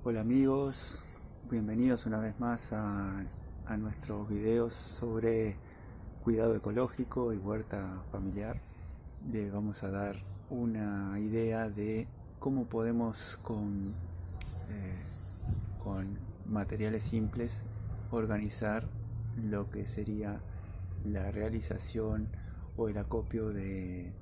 Hola amigos, bienvenidos una vez más a nuestros videos sobre cuidado ecológico y huerta familiar. Les vamos a dar una idea de cómo podemos con materiales simples organizar lo que sería la realización o el acopio de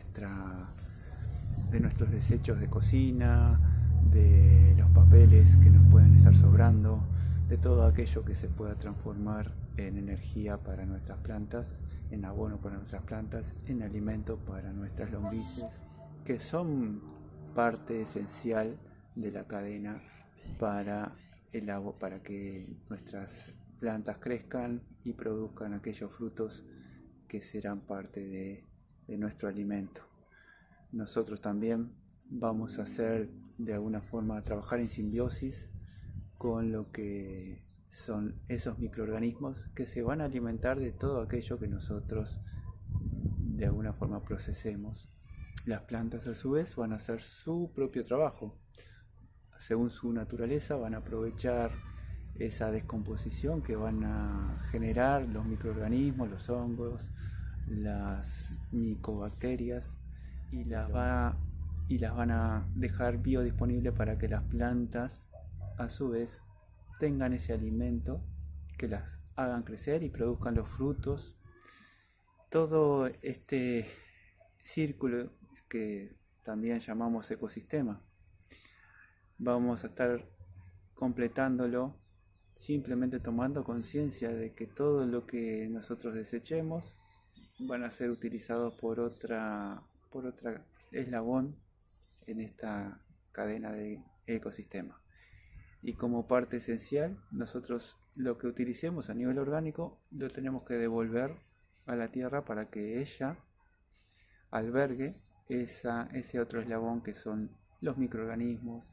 nuestros desechos de cocina, de los papeles que nos pueden estar sobrando, de todo aquello que se pueda transformar en energía para nuestras plantas, en abono para nuestras plantas, en alimento para nuestras lombrices, que son parte esencial de la cadena para que nuestras plantas crezcan y produzcan aquellos frutos que serán parte de nuestro alimento. Nosotros también vamos a hacer de alguna forma trabajar en simbiosis con lo que son esos microorganismos que se van a alimentar de todo aquello que nosotros de alguna forma procesemos. Las plantas a su vez van a hacer su propio trabajo. Según su naturaleza van a aprovechar esa descomposición que van a generar los microorganismos, los hongos, las micobacterias, y las van a dejar biodisponibles para que las plantas a su vez tengan ese alimento que las hagan crecer y produzcan los frutos. Todo este círculo que también llamamos ecosistema vamos a estar completándolo simplemente tomando conciencia de que todo lo que nosotros desechemos van a ser utilizados por otra eslabón en esta cadena de ecosistema. Y como parte esencial, nosotros lo que utilicemos a nivel orgánico lo tenemos que devolver a la tierra para que ella albergue ese otro eslabón que son los microorganismos.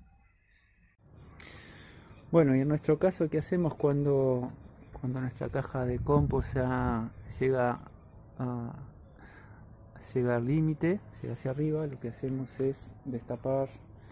Bueno, y en nuestro caso, ¿qué hacemos cuando nuestra caja de compost llega al límite, llega hacia arriba? Lo que hacemos es destapar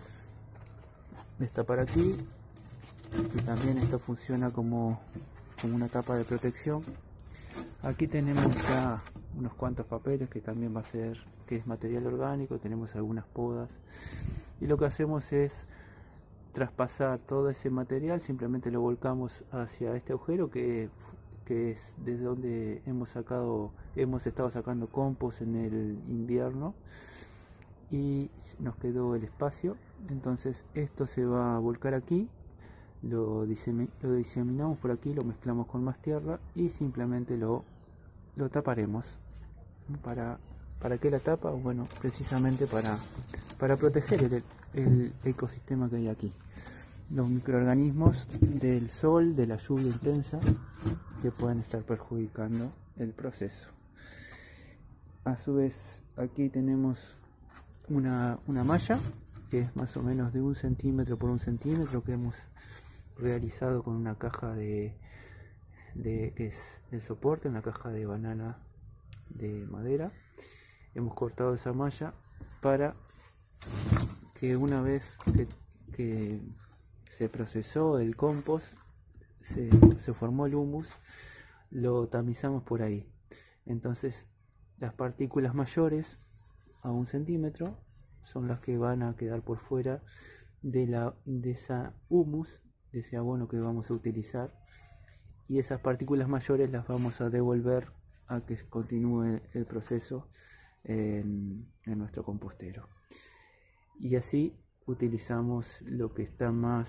aquí, y también esto funciona como una capa de protección. Aquí tenemos ya unos cuantos papeles que también que es material orgánico, tenemos algunas podas, y lo que hacemos es traspasar todo ese material, simplemente lo volcamos hacia este agujero que es desde donde hemos estado sacando compost en el invierno, y nos quedó el espacio. Entonces esto se va a volcar aquí, lo diseminamos por aquí, lo mezclamos con más tierra y simplemente lo taparemos. ¿Para qué la tapa? Bueno, precisamente para proteger el ecosistema que hay aquí, los microorganismos del sol, de la lluvia intensa, que pueden estar perjudicando el proceso. A su vez, aquí tenemos una malla que es más o menos de 1 centímetro por 1 centímetro, que hemos realizado con una caja que es el soporte, una caja de banana de madera. Hemos cortado esa malla para que una vez que se procesó el compost, se formó el humus, lo tamizamos por ahí. Entonces las partículas mayores a 1 centímetro son las que van a quedar por fuera de esa humus, de ese abono que vamos a utilizar, y esas partículas mayores las vamos a devolver a que continúe el proceso en nuestro compostero. Y así utilizamos lo que está más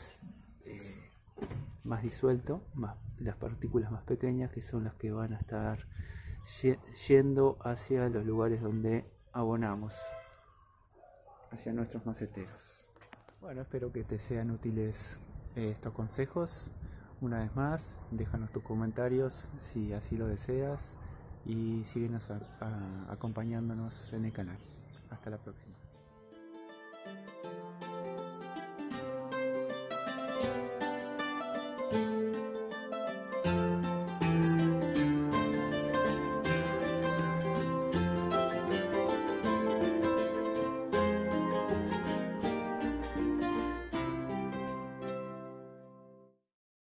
disuelto, las partículas más pequeñas, que son las que van a estar yendo hacia los lugares donde abonamos, hacia nuestros maceteros. Bueno, espero que te sean útiles estos consejos. Una vez más, déjanos tus comentarios si así lo deseas, y síguenos acompañándonos en el canal. Hasta la próxima.